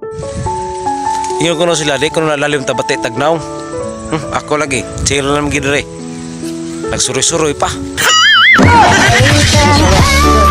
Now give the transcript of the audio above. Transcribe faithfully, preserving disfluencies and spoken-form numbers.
Ingon ko no sila, di ko na lalim tabati tagnaw. Hmm, ako lagi, chill lang gidre. Nagsuroy-suroy pa.